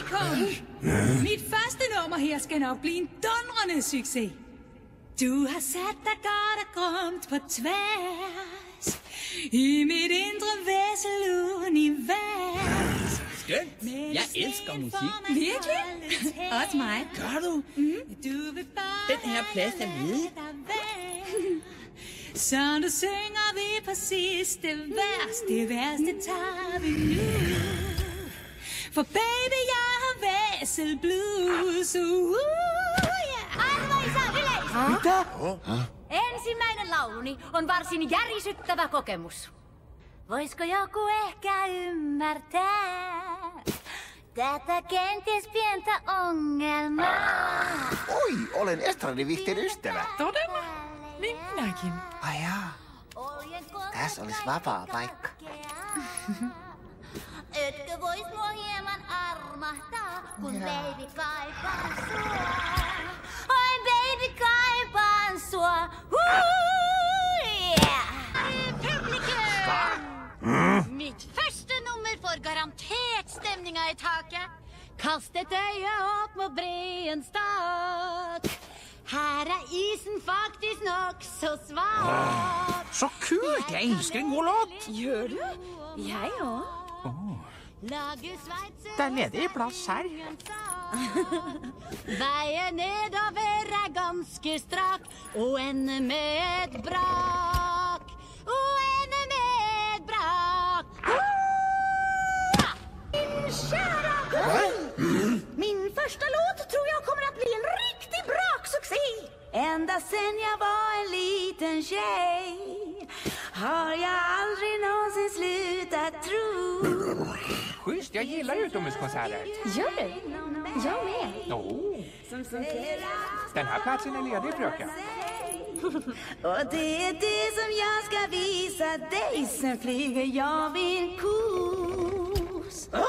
Velkommen. Mit første nummer her skal nok blive en dundrende succes. Du har sat dig godt og grumt på tværs i mit indre væselunivers. Skønt. Jeg elsker musik. Virkelig? Også mig. Gør du? Den her plads er ledig. Så du synger vi på sidste vers. Det værste tager vi nu. For baby, jeg har væselblues. Mitä? Ensimmäinen lauluni on varsin järisyttävä kokemus. Voisiko joku ehkä ymmärtää tätä kenties pientä ongelmaa? Oi, olen estradivihteen ystävä. Todella? Niin minäkin. Ai jaa. Tässä olisi vapaa paikka. Etkö vois mua hieman armahtaa, kun baby kaipaan sua? Oi baby kaipaan sua. Mitt første nummer får garantert stemninga i taket. Kast et øye opp mot breens tak. Her er isen faktisk nok så svak. Så kult! Jeg elsker en god låt. Gjør du? Jeg òg. Det er ledig plass her. Veien nedover er ganske strak og ender med et brak. Og ender med et brak. Min första låt tror jag kommer att bli en riktig braksuccé. Ända sen jag var en liten tjej har jag aldrig någonsin slutat tro. Schysst, jag gillar utomhuskonserter. Gör du? Jag med. Den här platsen är ledig, fröken. Och det är det som jag ska visa dig. Sen flyger jag vid en kos.